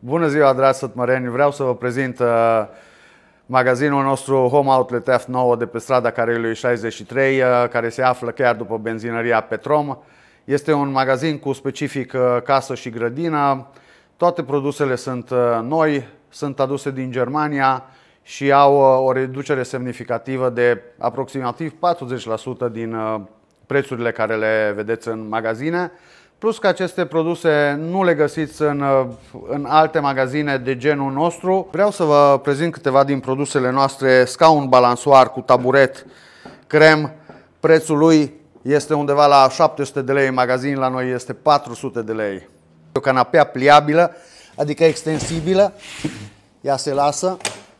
Bună ziua, dragi sătmăreni! Vreau să vă prezint magazinul nostru Home Outlet F9 de pe strada Carelului 63, care se află chiar după benzinăria Petrom. Este un magazin cu specific casă și grădină. Toate produsele sunt noi, sunt aduse din Germania și au o reducere semnificativă de aproximativ 40% din prețurile care le vedeți în magazine. Plus că aceste produse nu le găsiți în alte magazine de genul nostru. Vreau să vă prezint câteva din produsele noastre. Scaun balansoar cu taburet crem. Prețul lui este undeva la 700 de lei, în magazin la noi este 400 de lei. O canapea pliabilă, adică extensibilă. Ea se lasă.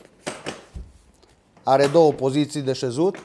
Are două poziții de șezut.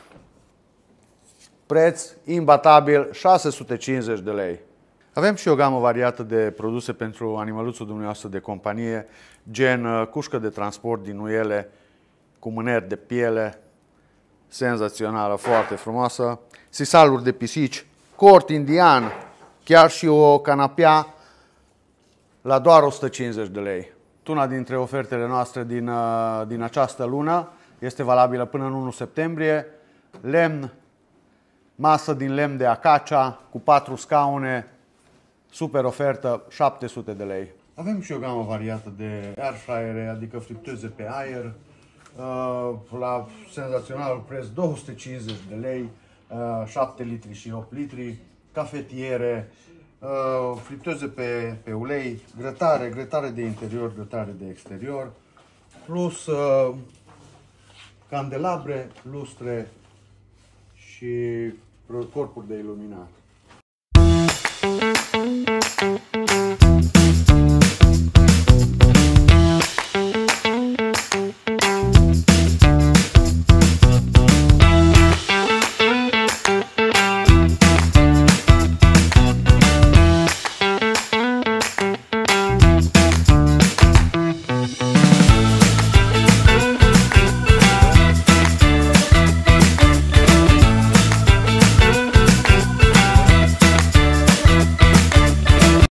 Preț imbatabil 650 de lei. Avem și o gamă variată de produse pentru animăluțul dumneavoastră de companie, gen cușcă de transport din nuiele cu mâneri de piele, senzațională, foarte frumoasă, sisaluri de pisici, cort indian, chiar și o canapea la doar 150 de lei. Una dintre ofertele noastre din această lună este valabilă până în 1 septembrie, lemn, masă din lemn de acacia cu 4 scaune, super ofertă, 700 de lei. Avem și o gamă variată de air fryere, adică fripteze pe aer, la senzațional preț 250 de lei, 7 litri și 8 litri, cafetiere, fripteze pe ulei, grătare de interior, grătare de exterior, plus candelabre, lustre și corpuri de iluminat.